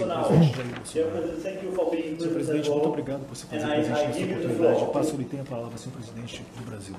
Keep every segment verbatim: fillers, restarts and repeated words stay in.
Senhor presidente, muito obrigado por ser presente nessa oportunidade. Passo-lhe a palavra, senhor presidente do Brasil.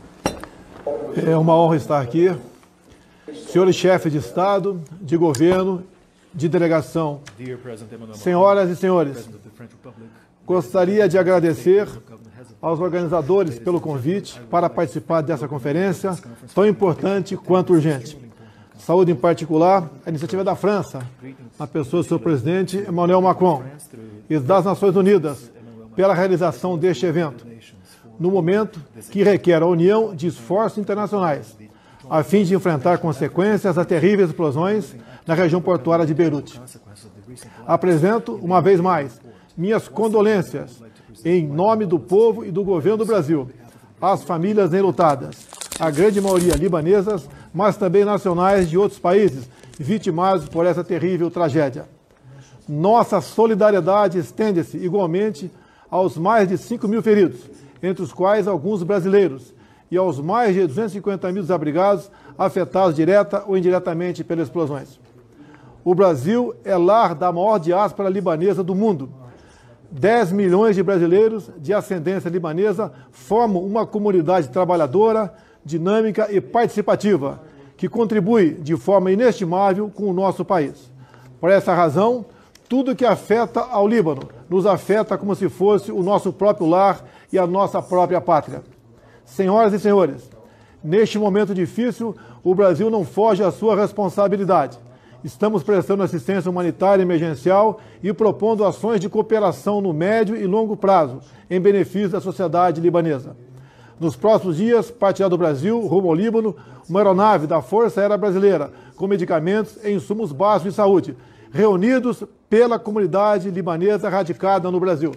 É uma honra estar aqui. Senhores chefes de Estado, de governo, de delegação, senhoras e senhores, gostaria de agradecer aos organizadores pelo convite para participar dessa conferência tão importante quanto urgente. Saúde em particular, a iniciativa da França, na pessoa do seu presidente Emmanuel Macron, e das Nações Unidas, pela realização deste evento, no momento que requer a união de esforços internacionais, a fim de enfrentar consequências das terríveis explosões na região portuária de Beirute. Apresento, uma vez mais, minhas condolências em nome do povo e do governo do Brasil, às famílias enlutadas, a grande maioria libanesas, mas também nacionais de outros países, vitimados por essa terrível tragédia. Nossa solidariedade estende-se igualmente aos mais de cinco mil feridos, entre os quais alguns brasileiros, e aos mais de duzentos e cinquenta mil desabrigados afetados direta ou indiretamente pelas explosões. O Brasil é lar da maior diáspora libanesa do mundo. dez milhões de brasileiros de ascendência libanesa formam uma comunidade trabalhadora, dinâmica e participativa, que contribui de forma inestimável com o nosso país. Por essa razão, tudo que afeta ao Líbano nos afeta como se fosse o nosso próprio lar e a nossa própria pátria. Senhoras e senhores, neste momento difícil, o Brasil não foge à sua responsabilidade. Estamos prestando assistência humanitária emergencial e propondo ações de cooperação no médio e longo prazo, em benefício da sociedade libanesa. Nos próximos dias, partirá do Brasil, rumo ao Líbano, uma aeronave da Força Aérea Brasileira, com medicamentos e insumos básicos de saúde, reunidos pela comunidade libanesa radicada no Brasil.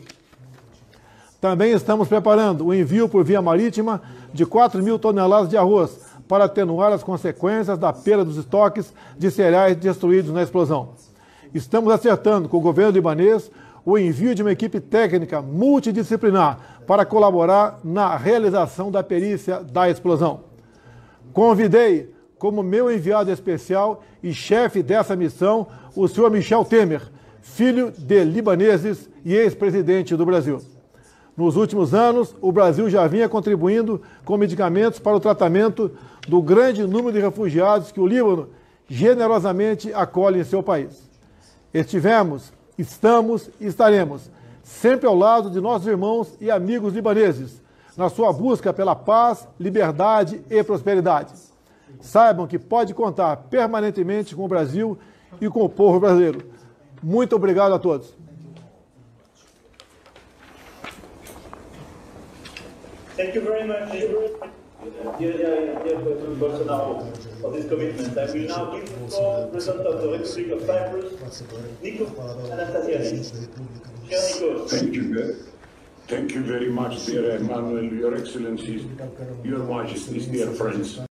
Também estamos preparando o envio por via marítima de quatro mil toneladas de arroz para atenuar as consequências da perda dos estoques de cereais destruídos na explosão. Estamos acertando com o governo libanês o envio de uma equipe técnica multidisciplinar para colaborar na realização da perícia da explosão. Convidei como meu enviado especial e chefe dessa missão o senhor Michel Temer, filho de libaneses e ex-presidente do Brasil. Nos últimos anos, o Brasil já vinha contribuindo com medicamentos para o tratamento do grande número de refugiados que o Líbano generosamente acolhe em seu país. Estivemos, estamos e estaremos sempre ao lado de nossos irmãos e amigos libaneses, na sua busca pela paz, liberdade e prosperidade. Saibam que pode contar permanentemente com o Brasil e com o povo brasileiro. Muito obrigado a todos. Thank you very much, dear, dear, dear President Bolsonaro, for this commitment. I will now give the floor to the President of the Republic of Cyprus, Nikos Anastasiadis. Dear Nikos. Thank you. Thank you very much, dear Emmanuel, Your Excellencies, Your Majesties, dear friends.